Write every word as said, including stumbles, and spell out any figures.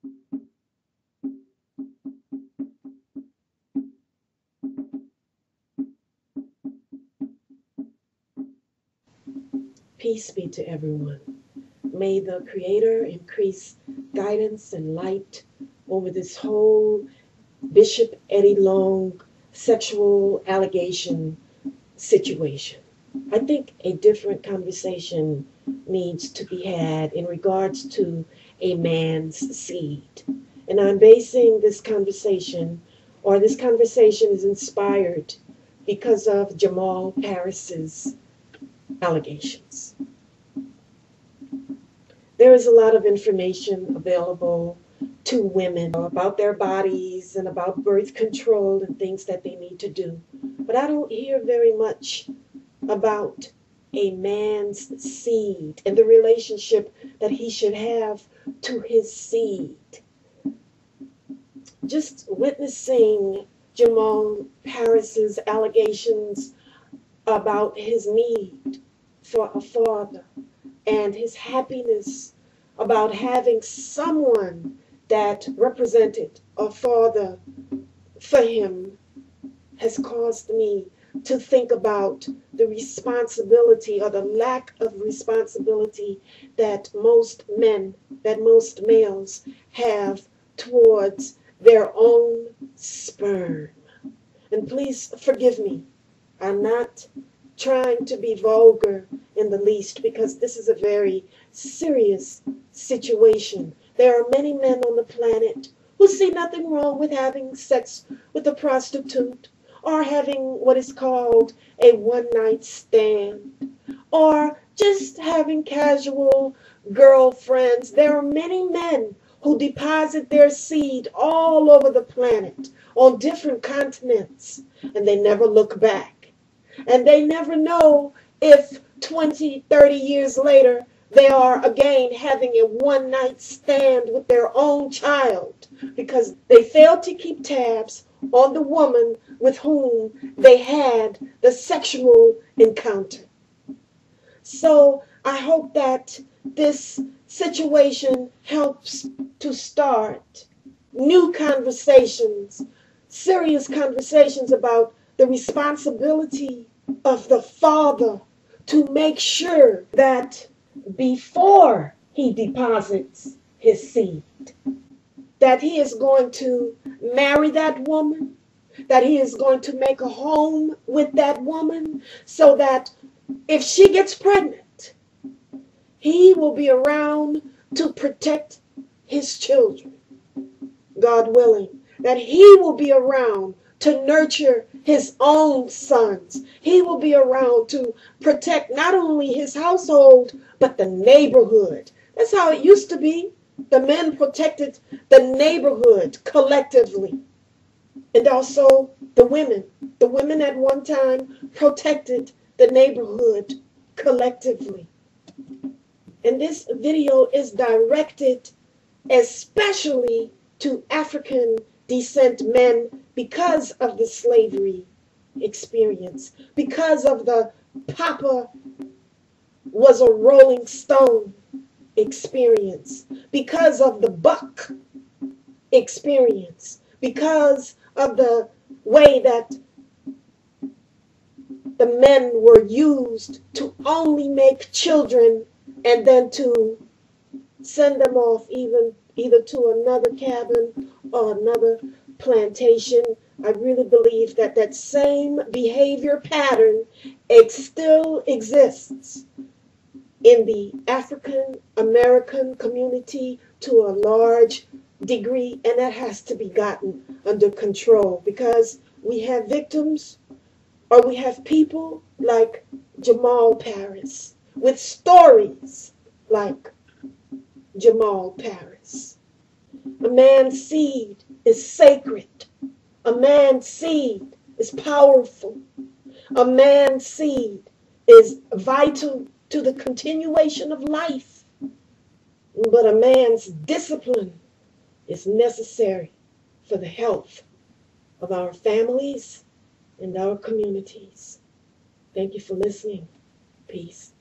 Peace be to everyone. May the Creator increase guidance and light over this whole Bishop Eddie Long sexual allegation situation. I think a different conversation needs to be had in regards to a man's seed. And I'm basing this conversation, or this conversation is inspired because of JAMAL PARRIS's allegations. There is a lot of information available to women about their bodies and about birth control and things that they need to do. But I don't hear very much about a man's seed and the relationship that he should have to his seed. Just witnessing JAMAL PARRIS's allegations about his need for a father and his happiness about having someone that represented a father for him has caused me to think about the responsibility or the lack of responsibility that most men, that most males have towards their own sperm. And please forgive me, I'm not trying to be vulgar in the least, because this is a very serious situation. There are many men on the planet who see nothing wrong with having sex with a prostitute, or having what is called a one-night stand, or just having casual girlfriends. There are many men who deposit their seed all over the planet on different continents, and they never look back. And they never know if twenty, thirty years later, they are again having a one-night stand with their own child because they failed to keep tabs on the woman with whom they had the sexual encounter. So I hope that this situation helps to start new conversations, serious conversations about the responsibility of the father to make sure that before he deposits his seed, that he is going to marry that woman, that he is going to make a home with that woman, so that if she gets pregnant, he will be around to protect his children, God willing, that he will be around to nurture his own sons. He will be around to protect not only his household, but the neighborhood. That's how it used to be. The men protected the neighborhood collectively. And also the women. The women at one time protected the neighborhood collectively. And this video is directed especially to African descent men because of the slavery experience, because of the Papa was a Rolling Stone experience, because of the buck experience, because of the way that the men were used to only make children and then to send them off even either to another cabin or another plantation. I really believe that that same behavior pattern it still exists in the African American community to a large degree, and that has to be gotten under control, because we have victims, or we have people like JAMAL PARRIS with stories like JAMAL PARRIS. A man's seed is sacred. A man's seed is powerful. A man's seed is vital to the continuation of life. But a man's discipline is necessary for the health of our families and our communities. Thank you for listening. Peace.